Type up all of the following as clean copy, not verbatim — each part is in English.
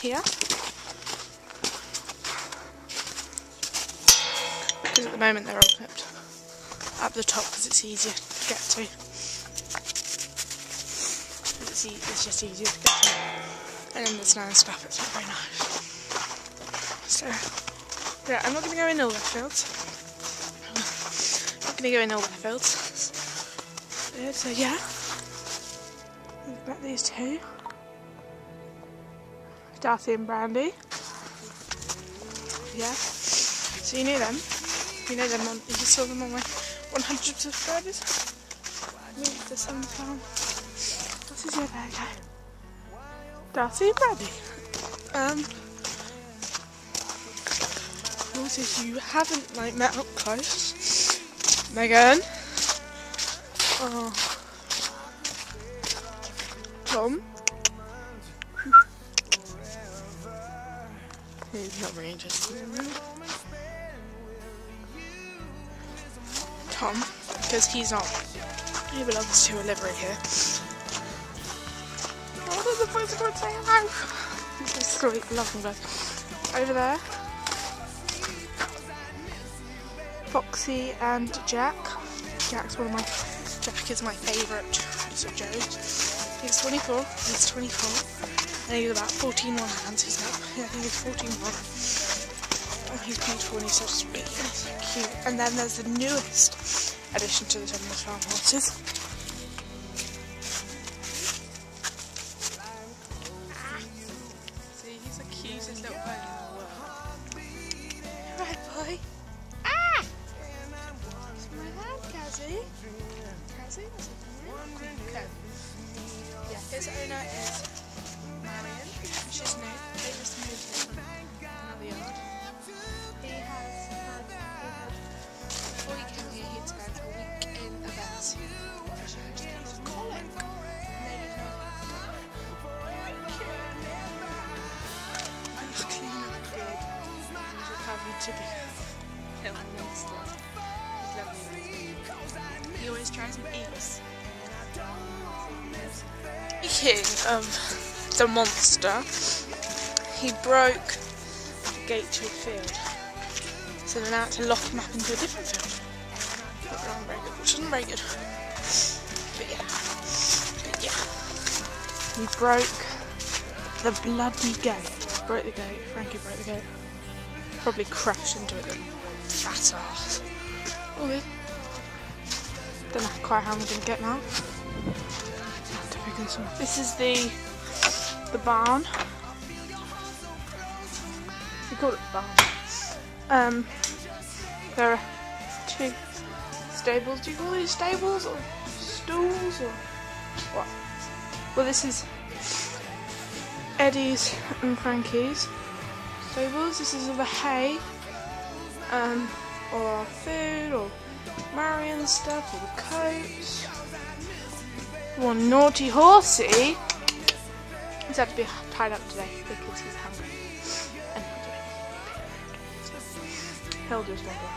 here. Because at the moment they're all clipped up the top because it's easier to get to. It's just easier to get to. And then the snow and stuff, it's not very nice. So, yeah, I'm not going to go in all their fields. I'm not going to go in all their fields. So yeah, we've got these two. Darcy and Brandy. Yeah. So you knew them. You know them you just saw them on my 100 subscribers. Move the sunflower. This is your there you go. Darcy and Brandy. Also, if you haven't met up close, Megan. Oh. Tom. He's not very interested in me. Tom, because he belongs to a livery here. Oh, there's a voice going to say hello. He's so sweet, love him guys. Over there, Foxy and Jack. Jack is my favourite. So Joe's. He's 24. He's 24. And he's about 14 one hands. He's up. Yeah, I think he's 14 one. Oh, he's beautiful and he's so sweet and he's so cute. And then there's the newest addition to the Tenderness Farm horses. See, he's the cutest little pony in the world. Right, boy. Ah! It's my hand, Kazzy. Kazzy? What's it called? Okay. Yeah, his owner is Marion. She's new. They just moved here from another yard. He had, before he came here, he'd spent a week in a vet. She had colic. And they didn't know that. He's clean and good. He's recovered to be a monster. He's lovely. He always tries and eats. Speaking of the monster, he broke the gate to a field. So they're now had to lock him up into a different field. Which isn't very good. But yeah. He broke the bloody gate. Broke the gate. Frankie broke the gate. Probably crashed into it then. Fat ass. All good. Don't know quite how I'm going to get now. This is the barn. We call it the barn. There are two stables. Do you call these stables or stools or what? Well, this is Eddie's and Frankie's stables. This is the hay, or our food, or Marion's stuff, or the coats. One naughty horsey. He's had to be tied up today because he's hungry. And he'll do his wonder.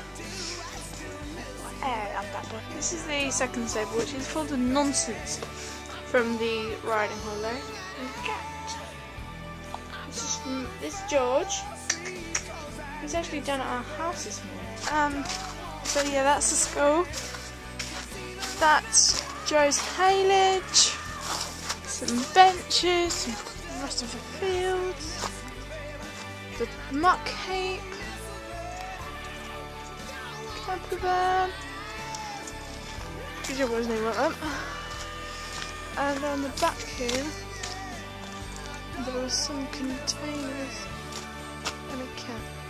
I'm that boy. This is the second stable, which is full of nonsense from the riding holiday. This is George. He's actually done at our house this morning. So yeah, that's the school. That's Joe's haylage, some benches, some the rest of the fields, the muck heap, camper van, because your boys know what them. And on the back here, there were some containers and a cat.